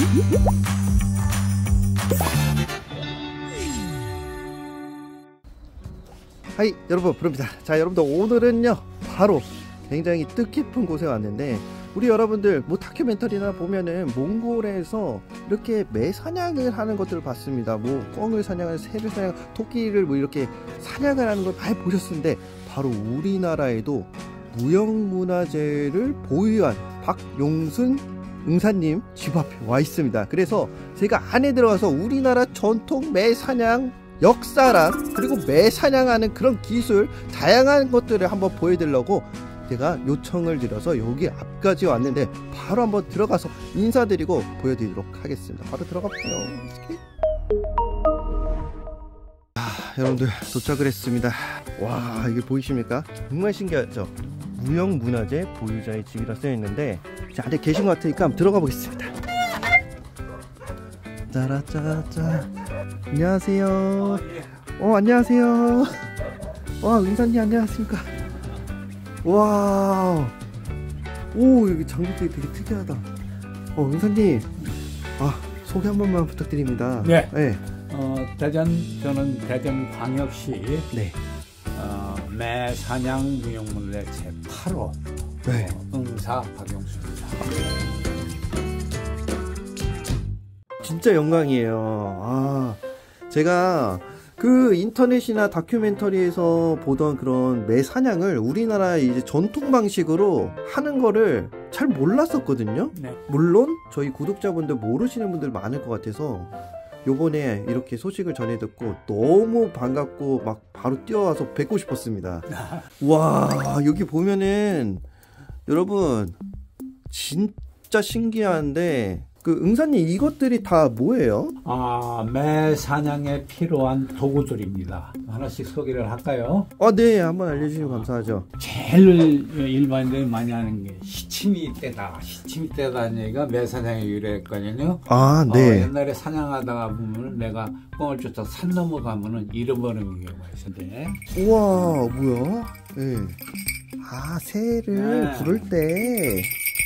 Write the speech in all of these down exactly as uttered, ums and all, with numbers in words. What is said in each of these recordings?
하이 여러분, 부릅니다. 자, 여러분들 오늘은요 바로 굉장히 뜻깊은 곳에 왔는데, 우리 여러분들 뭐 다큐멘터리나 보면은 몽골에서 이렇게 매 사냥을 하는 것들을 봤습니다. 뭐 꿩을 사냥하는, 새를 사냥, 토끼를 뭐 이렇게 사냥을 하는 걸 많이 보셨는데, 바로 우리나라에도 무형문화재를 보유한 박용순 응사님 집 앞에 와 있습니다. 그래서 제가 안에 들어가서 우리나라 전통 매 사냥 역사랑, 그리고 매 사냥하는 그런 기술, 다양한 것들을 한번 보여드리려고 제가 요청을 드려서 여기 앞까지 왔는데, 바로 한번 들어가서 인사드리고 보여드리도록 하겠습니다. 바로 들어가볼게요. 아, 여러분들 도착을 했습니다. 와, 이게 보이십니까? 정말 신기하죠? 무형문화재 보유자의 집이라 써있는데, 자, 안에 계신 것 같으니까 한번 들어가 보겠습니다. 짜라짜라짜. 안녕하세요. 어, 안녕하세요. 와, 은사님 안녕하십니까? 와, 오, 여기 장비들이 되게 특이하다. 어, 은사님, 아, 소개 한 번만 부탁드립니다. 네. 네. 어, 대전, 저는 대전광역시 네. 어, 매 사냥 무형문화재 제팔 호 네. 어, 응사 박용수입니다. 진짜 영광이에요. 아, 제가 그 인터넷이나 다큐멘터리에서 보던 그런 매 사냥을 우리나라 이제 전통 방식으로 하는 거를 잘 몰랐었거든요. 네. 물론 저희 구독자분들 모르시는 분들 많을 것 같아서 요번에 이렇게 소식을 전해 듣고 너무 반갑고 막 바로 뛰어와서 뵙고 싶었습니다. 와, 여기 보면은 여러분 진짜 신기한데, 그 응사님 이것들이 다 뭐예요? 아, 매 사냥에 필요한 도구들입니다. 하나씩 소개를 할까요? 아, 네, 한번 알려주시면 감사하죠. 제일 일반인들이 많이 하는 게 시치미 떼다. 시치미 떼다는 얘기가 매 사냥에 유래했거든요. 아, 네. 어, 옛날에 사냥하다가 보면 내가 꿩을 쫓아 산 넘어가면은 잃어버리는 경우가 있었는데. 우와, 뭐야? 네. 아, 새를 네. 부를 때.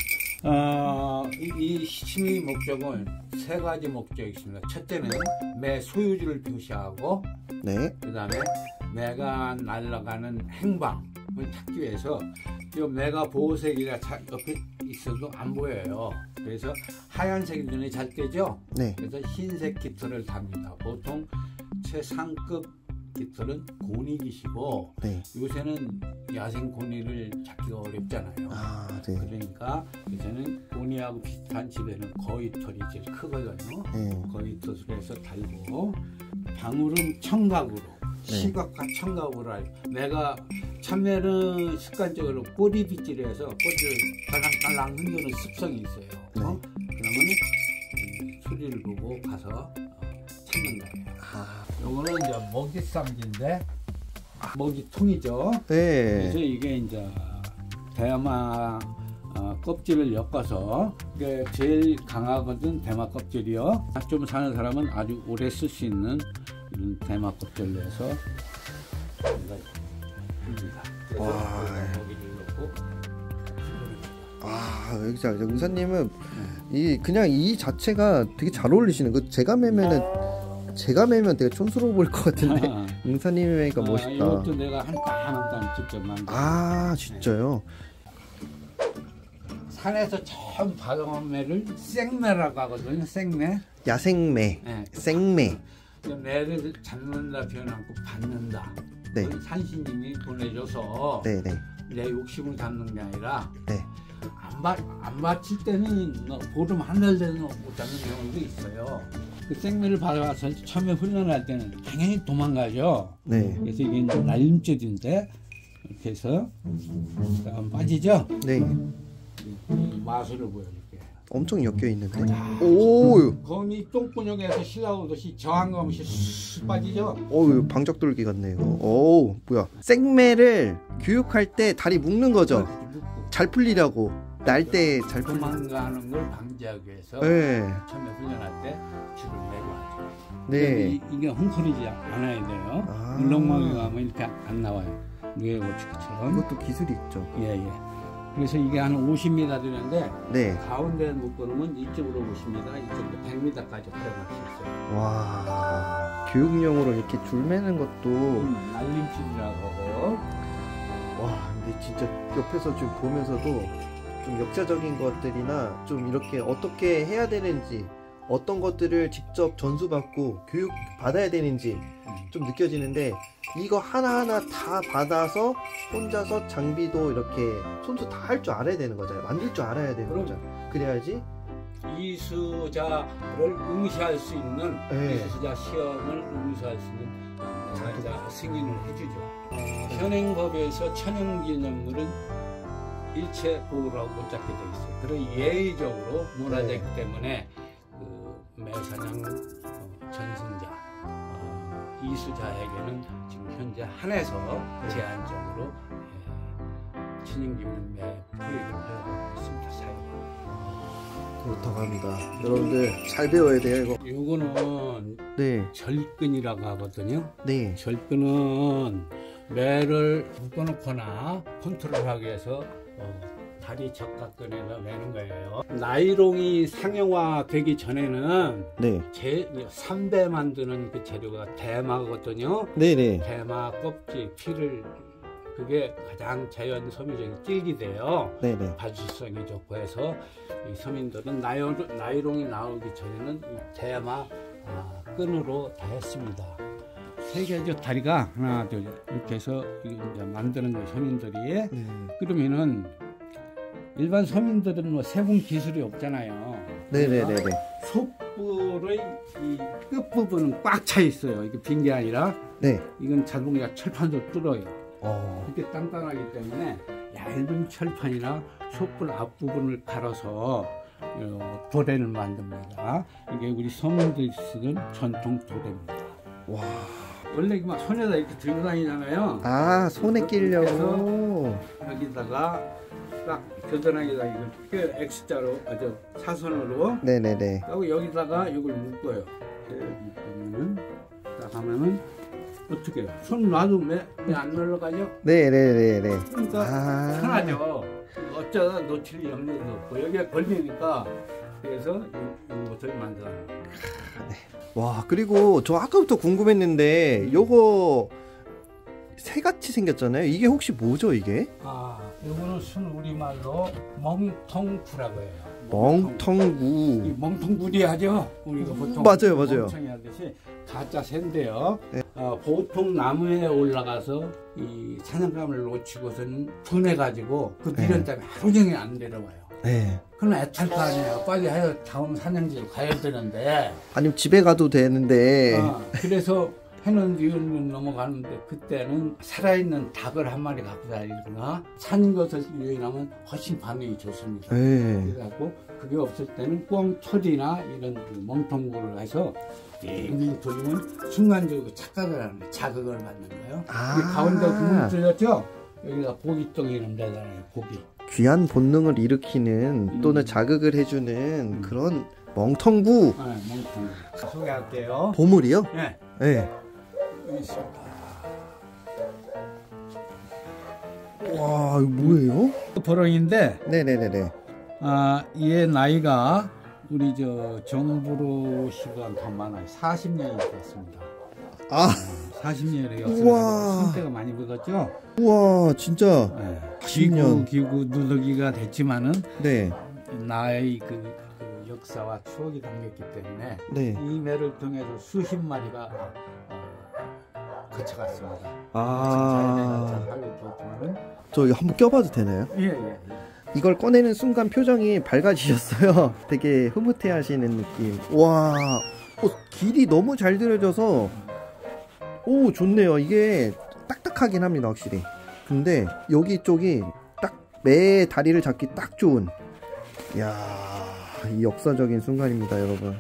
어, 이, 이 시침의 목적은 세 가지 목적이 있습니다. 첫째는 매 소유주를 표시하고, 네. 그 다음에 매가 날아가는 행방을 찾기 위해서, 이 매가 보호색이라 옆에 있어도 안 보여요. 그래서 하얀색이 눈에 잘 띄죠? 네. 그래서 흰색 깃털을 답니다. 보통 최상급 깃털은 고니깃이고, 네. 요새는 야생 고니를 찾기가 어렵잖아요. 아, 네. 그러니까 요새는 고니하고 비슷한 집에는 거위털이 제일 크거든요. 네. 거위털을 해서 달고, 방울은 청각으로, 네. 시각과 청각으로 알고, 내가 참외는 습관적으로 꼬리 빗질을 해서 꼬리를 달랑달랑 흔드는 습성이 있어요. 네. 어? 그러면 이 소리를 보고 가서 어, 찾는 거예요. 아, 요거는 이제 먹이쌈지인데, 먹이통이죠. 네. 그래서 이게 이제 대마 어, 껍질을 엮어서, 이게 제일 강하거든, 대마 껍질이요. 좀 사는 사람은 아주 오래 쓸 수 있는 이런 대마 껍질로 해서 우리가 줍니다. 그래서 와. 먹이를 넣고. 아, 여기 자, 응사님은 이 그냥 이 자체가 되게 잘 어울리시는 거. 제가 매면은 제가 매면 되게 촌스러워 보일 것 같은데 아, 응사님이 매니까 아, 멋있다. 이것도 내가 한 땀 한 땀 직접 만든. 아, 진짜요? 산에서 처음 받아온 매를 생매라고 하거든요. 생매. 야생매, 네. 생매. 매를 잡는다 표현 않고 받는다. 네. 산신님이 보내줘서 네, 네. 내 욕심을 담는 게 아니라, 네. 안, 받, 안 받칠 때는 뭐 보름 한 달 되는 못 잡는 경우도 있어요. 그 생매를 받아와서 처음에 훈련할 때는 당연히 도망가죠. 네. 그래서 이게 이제 날림줄인데, 이렇게 해서 한번 빠지죠. 네. 이 마술을 보여줄게. 엄청 엮여 있는데. 오, 거미 똥구녕에서 실라오듯이 저항감 없이 쑥 빠지죠. 오, 방적돌기 같네 이거. 오, 뭐야? 생매를 교육할 때 다리 묶는 거죠. 잘 풀리려고. 날 때 잘 풀리. 도망가는 걸 방지하기 위해서 네. 처음에 훈련할 때 줄을 매고 하죠. 네. 이, 이게 헝클이지 않아야 돼요. 아. 울렁망이 가면 이렇게 안 나와요. 누에 고치기처럼. 이것도 기술이 있죠. 예예. 그래서 이게 한 오십 미터 되는데 네. 가운데 묶어놓으면 이쪽으로 오십 미터, 이쪽으로 백 미터까지 활용할 수 있어요. 와, 교육용으로 이렇게 줄 매는 것도 음, 날림줄이라고 하고. 와, 근데 진짜 옆에서 좀 보면서도 좀 역사적인 것들이나 좀 이렇게 어떻게 해야 되는지, 어떤 것들을 직접 전수받고 교육 받아야 되는지 좀 느껴지는데, 이거 하나하나 다 받아서 혼자서 장비도 이렇게 손수 다 할 줄 알아야 되는 거잖아요. 만들 줄 알아야 되는 그럼. 거잖아요. 그래야지 이수자를 응시할 수 있는, 네. 이수자 시험을 응시할 수 있는 자자 승인을 해주죠. 어, 현행법에서 천연기념물은 일체 보호라고 못 잡게 돼 있어요. 그런 예의적으로 문화재이기 네. 때문에 그 매사냥 어, 전승자, 어, 이수자에게는 지금 현재 한해서 네. 제한적으로 예, 천연기념물 포획을 하고 있습니다. 사용. 그렇다고 합니다. 여러분들 잘 배워야 돼요, 이거. 요거는 네, 절근이라고 하거든요. 네, 절근은 매를 묶어놓거나 컨트롤하기 위해서 어, 다리 적각근에서 매는 거예요. 나이롱이 상용화되기 전에는 네, 제 삼배 만드는 그 재료가 대마거든요. 네, 네, 대마 껍질, 피를, 그게 가장 자연 섬유적인 질기돼요. 네, 네. 발수성이 좋고 해서 이 서민들은 나이, 나이롱이 나오기 전에는 이 대마 아, 끈으로 다 했습니다. 세 개죠. 다리가 하나, 둘 이렇게 해서 이제 만드는 거 서민들이. 네. 그러면은 일반 서민들은 뭐 세분 기술이 없잖아요. 네, 네, 네, 네. 속불의 이 끝부분은 꽉 차 있어요. 이게 빈 게 아니라 네. 이건 자동차 철판도 뚫어요. 어. 이렇게 단단하기 때문에 얇은 철판이나 속불 앞부분을 갈아서 어, 도래를 만듭니다. 이게 우리 서민들이 쓰는 전통 도래입니다. 와. 원래 막 손에다 이렇게 들고 다니잖아요. 아, 손에 끼려고. 여기다가 딱 겨드랑이에다 이걸 꽤 X자로, 아주 사선으로. 네, 네, 네. 하고 여기다가 이걸 묶어요. 이렇게 묶으면은 딱 하면은 어떻게 해요? 손 놔도 왜 안 날아가죠? 네, 네, 네, 네. 그러니까 아. 편하죠. 어쩌다 놓칠 염려도 없고 여기에 걸리니까, 그래서 이, 이것을 만들어요. 와, 그리고 저 아까부터 궁금했는데 요거 새같이 생겼잖아요. 이게 혹시 뭐죠, 이게? 아, 이거는 순 우리말로 멍텅구라고 해요. 멍텅구. 이 멍텅구리 하죠? 우리가 보통 맞아요, 맞아요. 멍청이 하듯이 가짜 새인데요. 네. 어, 보통 나무에 올라가서 이 사냥감을 놓치고서는 분해가지고 그 미련 때문에 하루 종일 안 내려와요. 네. 그럼 애탈 거 아니에요. 빨리 해서 다음 사냥지를 가야 되는데. 아니면 집에 가도 되는데. 어, 그래서 해는 뒤는 넘어가는데, 그때는 살아있는 닭을 한 마리 갖고 다니거나 산 것을 유인하면 훨씬 반응이 좋습니다. 네. 그래갖고 그게 없을 때는 꽁철이나 이런 그 멍텅구를 해서 띵띵 돌리면 순간적으로 착각을 하는 거예요. 자극을 받는 거예요. 아. 이 가운데 구멍 뚫렸죠? 여기가 고기덩이 이런 데잖아요. 고기. 귀한 본능을 일으키는 또는 음. 자극을 해주는 그런 멍텅구. 네, 멍텅구. 소개할게요. 보물이요? 네. 네. 여기 있습니다. 와, 이거 뭐예요? 보렁인데, 네네네네. 아, 얘 나이가 우리 저 정부로 시간 더 많아요. 사십 년이 됐습니다. 아, 사십 년의 우와. 역사가 손때가 많이 묻었죠. 우와, 진짜. 네. 사십 년. 기구 기구 누더기가 됐지만은 네. 나의 그, 그 역사와 추억이 담겼기 때문에 네. 이 매를 통해서 수십 마리가 어, 거쳐갔습니다. 아, 아, 저 이거 한번 껴봐도 되나요? 예, 예. 이걸 꺼내는 순간 표정이 밝아지셨어요. 되게 흐뭇해 하시는 느낌. 와, 어, 길이 너무 잘 들여져서, 오, 좋네요. 이게 딱딱하긴 합니다, 확실히. 근데 여기 쪽이 딱 매 다리를 잡기 딱 좋은. 이야, 이 역사적인 순간입니다, 여러분.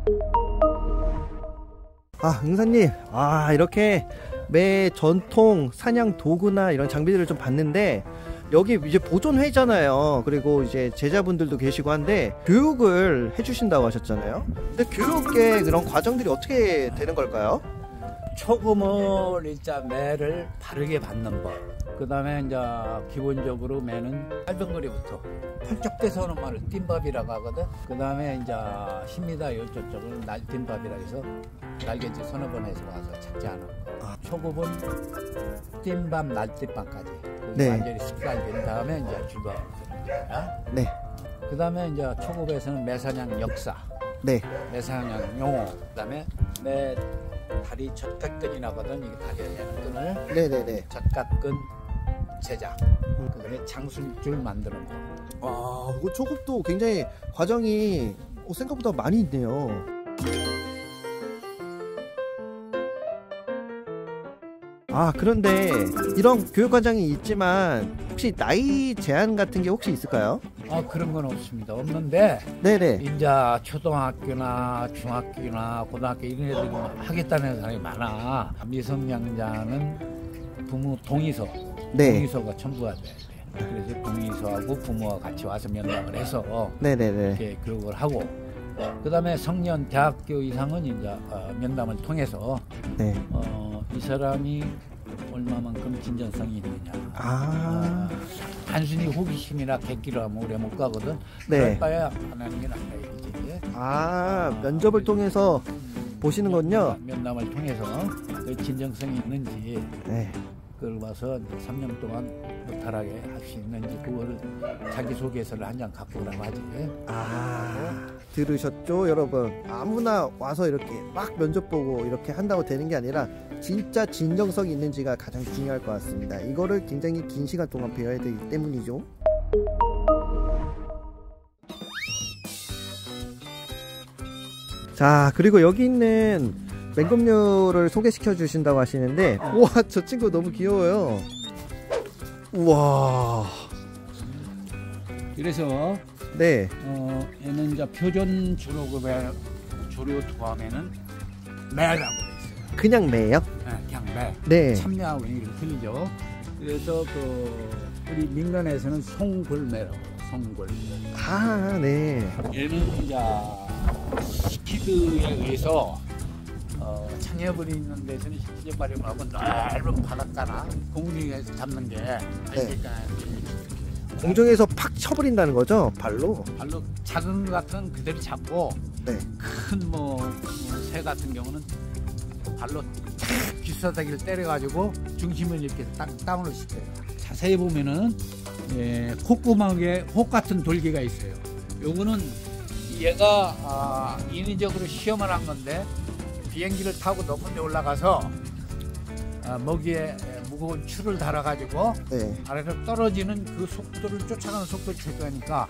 아, 응사님, 아, 이렇게 매 전통 사냥 도구나 이런 장비들을 좀 봤는데, 여기 이제 보존회잖아요. 그리고 이제 제자분들도 계시고 한데 교육을 해주신다고 하셨잖아요. 근데 교육의 그런 과정들이 어떻게 되는 걸까요? 초금을 진짜 매를 바르게 받는 법. 그 다음에 이제 기본적으로 매는 짧은 거리부터 펄쩍대서 오는 말을 띵밥이라고 하거든. 그 다음에 이제 십 미터 요쪽쪽을 날띵밥이라고 해서 날개짓 서너 번 해서 와서 착지 하는 거. 아. 초급은 띵밥, 날띵밥까지. 네. 완전히 숙달된 다음에 이제 주도하는 거야. 네. 그 다음에 이제 초급에서는 매사냥 역사. 네. 매사냥 용어. 그 다음에 매 다리 젖갓끈이 나거든. 이게 다리에 내는 끈을. 네네네. 젖갓끈 제작. 그 다음에 장술줄 만드는 거. 아, 이거 초급도 굉장히 과정이 어, 생각보다 많이 있네요. 아, 그런데 이런 교육 과정이 있지만 혹시 나이 제한 같은 게 혹시 있을까요? 아, 그런 건 없습니다. 없는데 네네. 이제 초등학교나 중학교나 고등학교 이런 애들이 하겠다는 사람이 많아. 미성년자는 부모 동의서, 네. 동의서가 첨부가 돼야 돼. 그래서 동의서하고 부모가 같이 와서 면담을 해서 네네네. 이렇게 교육을 하고, 그 다음에 성년 대학교 이상은 이제 어, 면담을 통해서 네. 어, 이 사람이 얼마만큼 진전성이 있느냐. 아. 어, 단순히 호기심이나 객기로 하면 오래 못 가거든. 네. 그럴 바야 안 하는 게 낫다 이거지. 아, 면접을 통해서 보시는군요. 면담을 통해서 그 진정성이 있는지 네. 그걸 봐서 삼 년 동안 무탈하게 할 수 있는지 그걸 자기소개서를 한 장 갖고 오라고 하지. 아, 들으셨죠 여러분? 아무나 와서 이렇게 막 면접 보고 이렇게 한다고 되는 게 아니라 진짜 진정성이 있는지가 가장 중요할 것 같습니다. 이거를 굉장히 긴 시간 동안 배워야 되기 때문이죠. 자, 그리고 여기 있는 맹금류를 소개시켜 주신다고 하시는데, 우와, 저 친구 너무 귀여워요. 우와. 그래서 네. 어, 얘는 이제 표준 주로급의 조류 도함에는 매라고 돼 있어요. 그냥 매요? 네, 그냥 매. 네. 참매하고 이렇게 틀리죠. 그래서 그 우리 민간에서는 송골매라고 해요. 송골매. 아, 네. 얘는 이제 스키드에 의해서 어, 창해물이 있는 데서는 시키적 발음을 하고 넓은 바닷가나 공중에서 잡는 게 아니니까 공중에서 팍 쳐버린다는 거죠? 발로? 발로 작은 것 같은 그대로 잡고 네. 큰 뭐 새 같은 경우는 발로 귀싸다기를 때려가지고 중심을 이렇게 딱 다운을 시켜요. 자세히 보면은 예, 콧구멍에 혹 같은 돌기가 있어요. 요거는 얘가 아, 인위적으로 시험을 한 건데 비행기를 타고 높은 데 올라가서 아, 먹이에 무거운 추를 달아가지고 네. 아래로 떨어지는 그 속도를 쫓아가는 속도를 체크하니까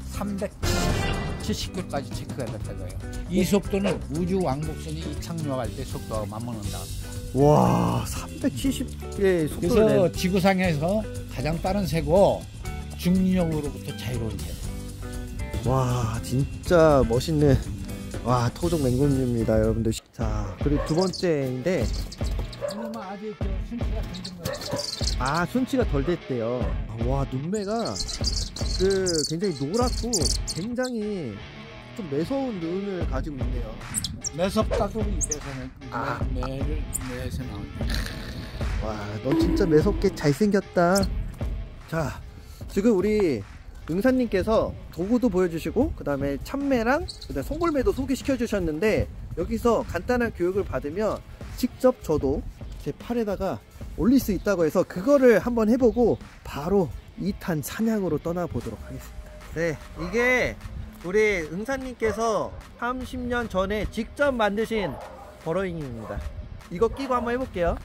삼백칠십 킬로미터까지 체크가 됐다고 해요. 이 속도는 우주 왕복선이 이착륙할 때 속도가 맞먹는다. 와, 삼백칠십의 속도를 그래서 낸... 지구상에서 가장 빠른 새고 중력으로부터 자유로운 새. 와, 진짜 멋있는 와 토종 맹금류입니다, 여러분들. 자, 그리고 두 번째인데, 그러면 아직 그 순치가 덜 된 거예요. 아, 순치가 덜 됐대요. 와, 눈매가 그 굉장히 노랗고 굉장히 좀 매서운 눈을 가지고 있네요. 매섭다고 이때서는 아. 매를 매에서 나오는. 와, 너 진짜 매섭게 잘생겼다. 자, 지금 우리 응사님께서 도구도 보여주시고 그 다음에 참매랑 그 다음에 송골매도 소개시켜 주셨는데, 여기서 간단한 교육을 받으면 직접 저도 제 팔에다가 올릴 수 있다고 해서 그거를 한번 해보고 바로 이 탄 사냥으로 떠나보도록 하겠습니다. 네, 이게 우리 응사님께서 삼십 년 전에 직접 만드신 버러잉입니다. 이거 끼고 한번 해볼게요.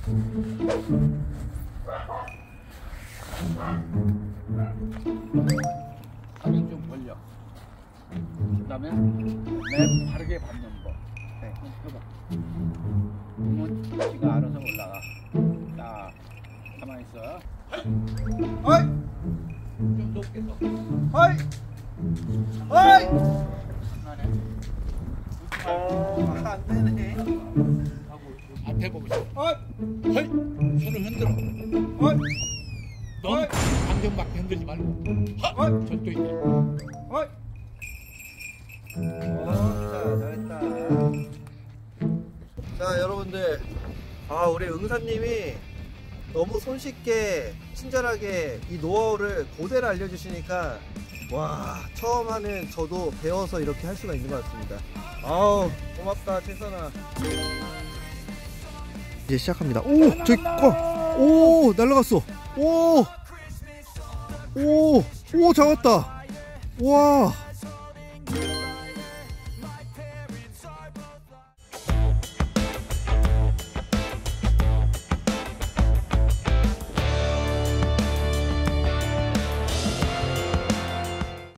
가면 좀 벌려. 그 다음에 매 바르게 받는 거. 네. 해봐. 그러면 지가 알아서 올라가. 자, 가만히 있어. 어이! 좀 높게 서. 어이! 어이! 중간에. 어, 안 되네. 하고 앞에 보고 있어. 어이! 헐! 손을 흔들어. 어이! 넌 감정밖에 흔들지 말고. 하! 절도 있게. 어이! 어, 자, 잘했다. 자, 여러분들, 아, 우리 응사님이 너무 손쉽게 친절하게 이 노하우를 그대로 알려주시니까 와, 처음 하는 저도 배워서 이렇게 할 수가 있는 것 같습니다. 아우, 고맙다 최선아. 이제 시작합니다. 오, 저기 꽝. 오, 날라갔어. 오, 오, 오, 잡았다. 와.